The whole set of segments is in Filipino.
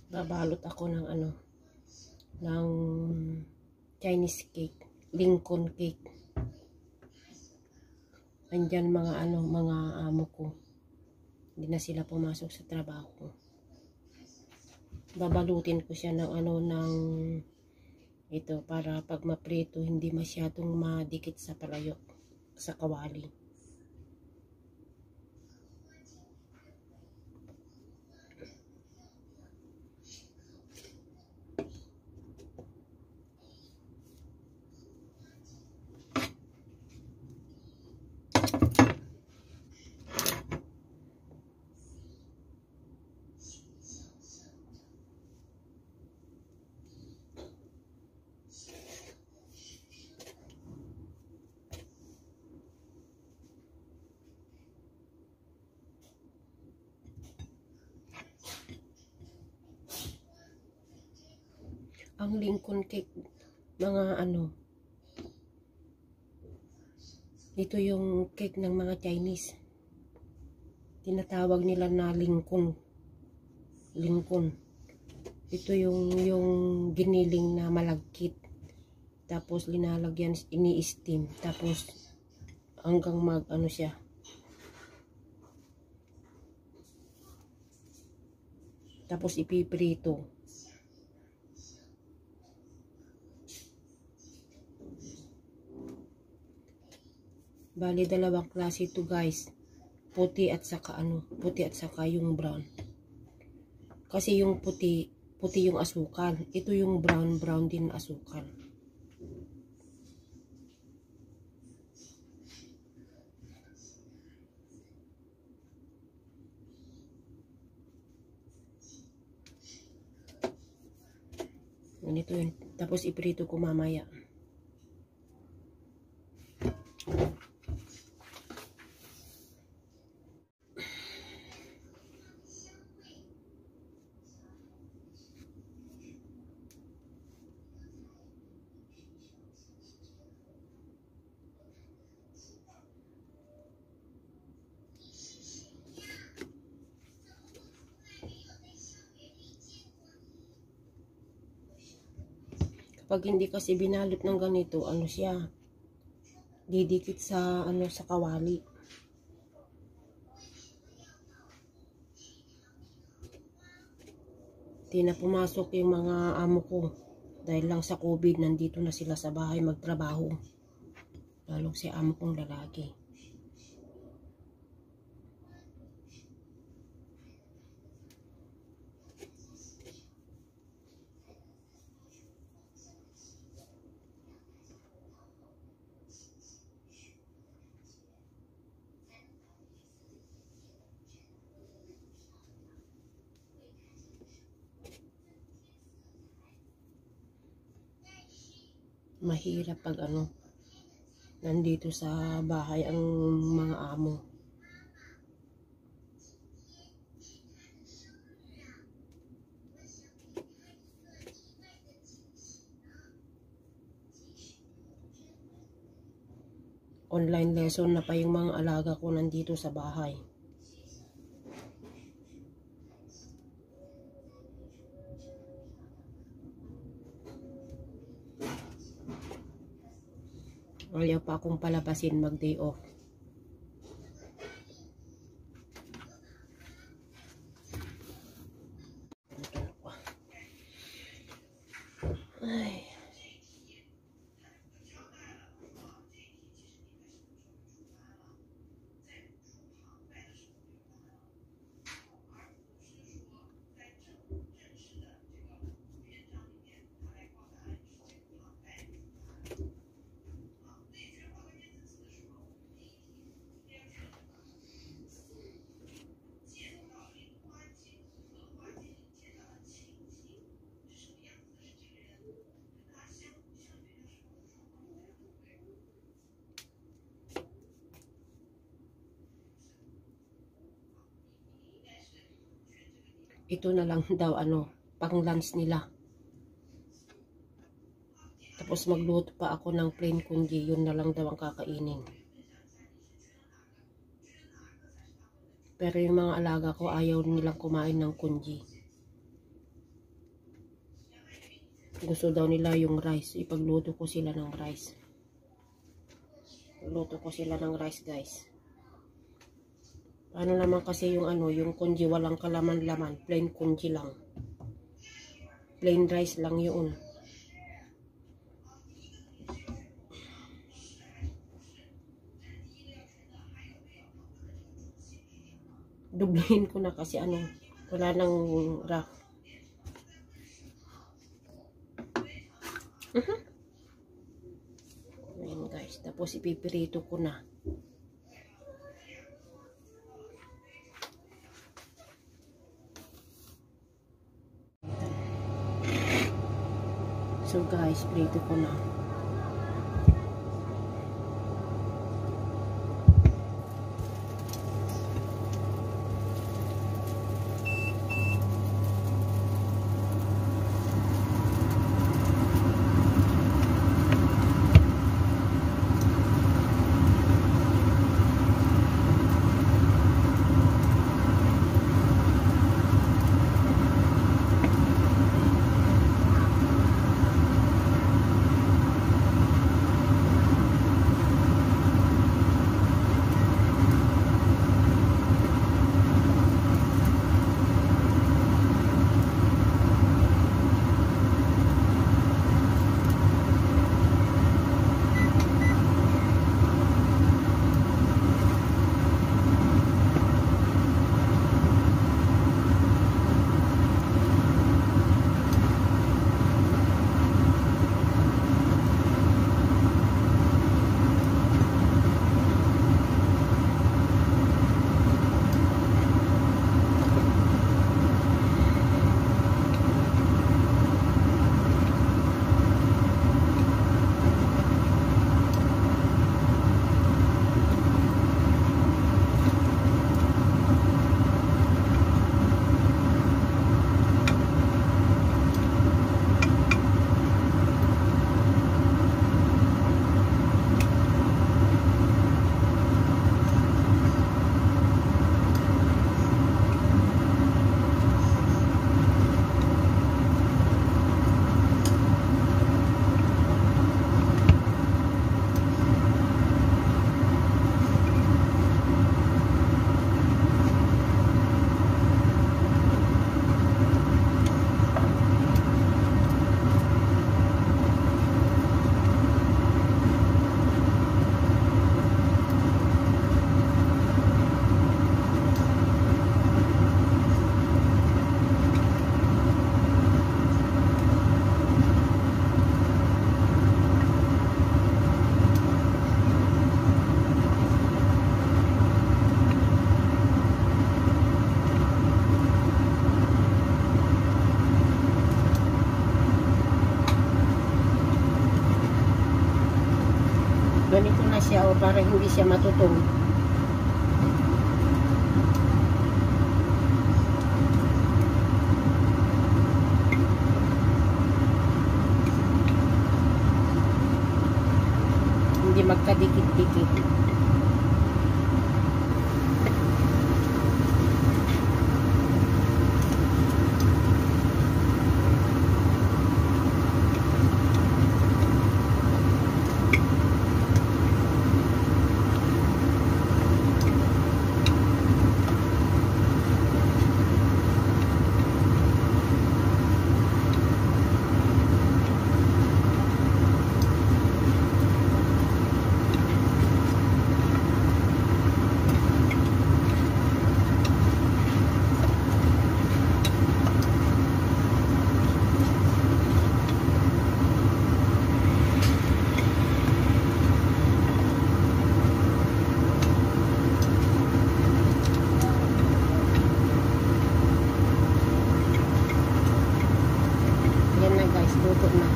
Babalot ako ng ano, ng Chinese cake, lingkon cake. Andyan mga ano, mga amo ko. Hindi na sila pumasok sa trabaho. Babalutin ko siya ng ano, ng ito para pag maprito hindi masyadong madikit sa palayok, sa kawali. Ang lingkon cake, mga ano, ito yung cake ng mga Chinese. Tinatawag nila na lingkon. Lingkon. Ito yung giniling na malagkit. Tapos linalagyan, ini-steam. Tapos hanggang mag ano siya. Tapos ipiprito. Bali, dalawang klase ito guys. Puti at saka ano, puti at saka yung brown. Kasi yung puti yung asukal. Ito yung brown din asukal. Ganito yun. Tapos iprito ko mamaya. Pag hindi kasi binalot ng ganito, ano siya, didikit sa ano, sa kawali. Di na pumasok yung mga amo ko dahil lang sa COVID, nandito na sila sa bahay magtrabaho. Lalo si amo kong lalaki. Mahirap pag ano, nandito sa bahay ang mga amo. Online lesson na pa yung mga alaga ko nandito sa bahay. Ayaw pa akong palabasin mag day off. Ay. Ito na lang daw ano, pang lunch nila. Tapos magluto pa ako ng plain congee, yun na lang daw ang kakainin. Pero yung mga alaga ko ayaw nilang kumain ng congee. Gusto daw nila yung rice. Ipagluto ko sila ng rice. Luto ko sila ng rice, guys. Ano naman kasi yung ano, yung congee walang kalaman-laman. Plain congee lang. Plain rice lang yun. Dublehin ko na kasi ano, wala nang rack. Ayan guys, tapos ipipirito ko na. So guys, prito ko na. Ganito na siya o para hindi siya matutong. Hindi magkadikit-dikit. Luto na.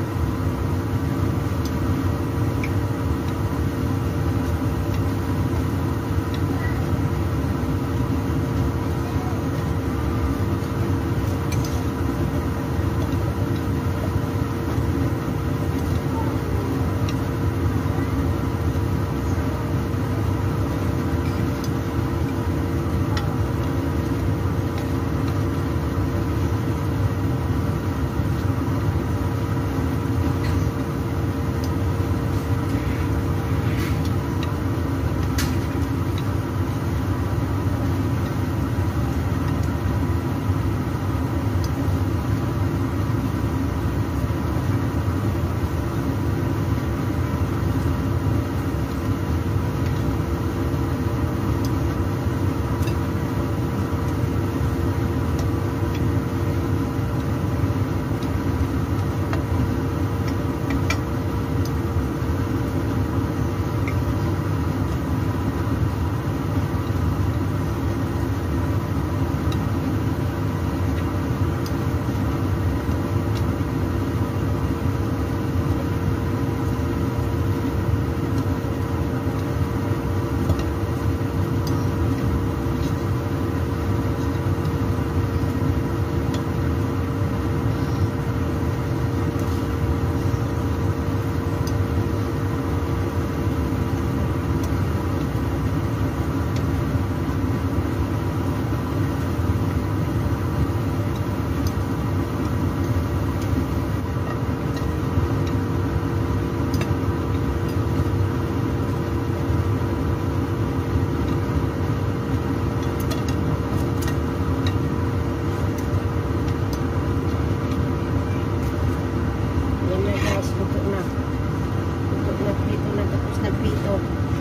crispy ito.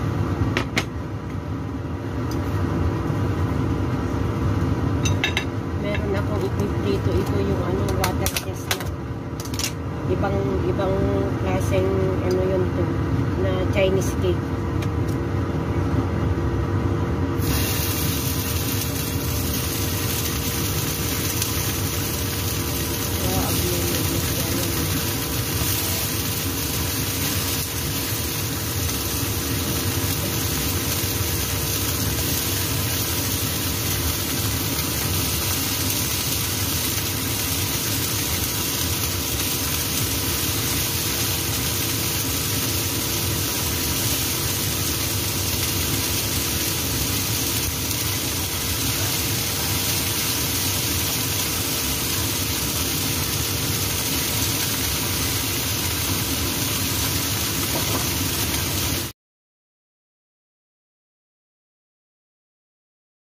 Meron akong ipiprito. Ito yung ano, water chestnut. Ibang klaseng ano yun to, na Chinese cake.